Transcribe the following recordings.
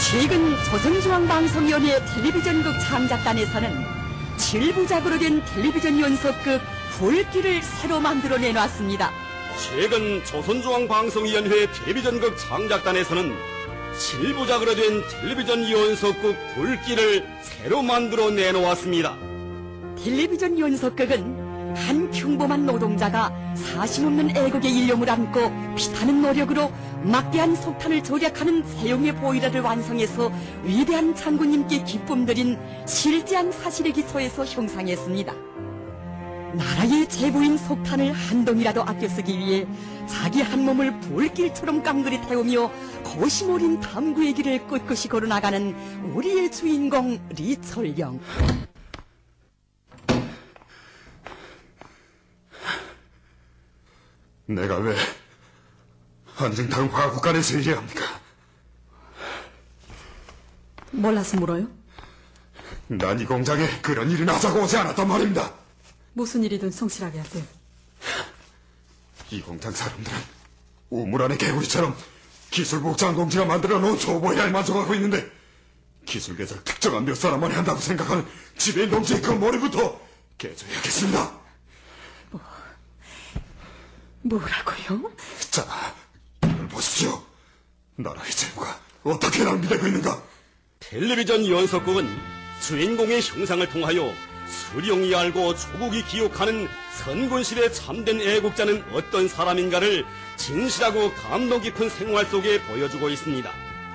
최근 조선중앙방송위원회 텔레비전극 창작단에서는 7부작으로 된 텔레비전 연속극 불길을 새로 만들어 내놨습니다. 최근 조선중앙방송위원회 텔레비전극 창작단에서는 7부작으로 된 텔레비전 연속극 불길을 새로 만들어 내놓았습니다. 텔레비전 연속극은 한 평범한 노동자가 사심 없는 애국의 일념을 안고 피타는 노력으로 막대한 속탄을 절약하는 세용의 보이라를 완성해서 위대한 장군님께 기쁨 드린 실제한 사실에 기초해서 형상했습니다. 나라의 제부인 속탄을 한 덩이라도 아껴 쓰기 위해 자기 한 몸을 불길처럼 깡그리 태우며 거심 어린 탐구의 길을 꿋꿋이 걸어나가는 우리의 주인공 리철경. 내가 왜 한정탕 화국간에서 일해야 합니까? 몰라서 물어요? 난 이 공장에 그런 일을 하자고 오지 않았단 말입니다. 무슨 일이든 성실하게 하세요. 이 공장 사람들은 우물 안의 개구리처럼 기술복장 공지가 만들어 놓은 초보에 만족하고 있는데 기술계절 특정한 몇 사람만이 한다고 생각하는 지배인 동지의 그 머리부터 깨져야겠습니다. 뭐라고요? 자, 이걸 보십시오. 나라의 재무가 어떻게 낭비되고 있는가? 텔레비전 연속극은 주인공의 형상을 통하여 수령이 알고 조국이 기억하는 선군실의 참된 애국자는 어떤 사람인가를 진실하고 감동 깊은 생활 속에 보여주고 있습니다.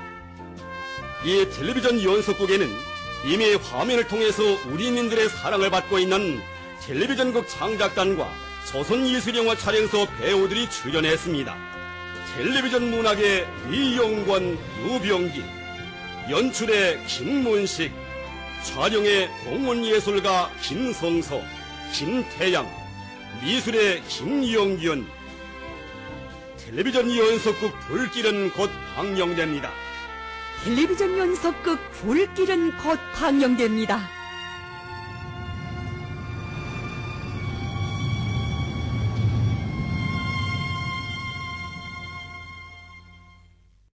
이 텔레비전 연속극에는 이미 화면을 통해서 우리민들의 사랑을 받고 있는 텔레비전극 창작단과 조선예술영화 촬영소 배우들이 출연했습니다. 텔레비전 문학의 이영권, 유병기, 연출의 김문식, 촬영의 공원예술가 김성서, 김태양, 미술의 김영균. 텔레비전 연속극 불길은 곧 방영됩니다. 텔레비전 연속극 불길은 곧 방영됩니다.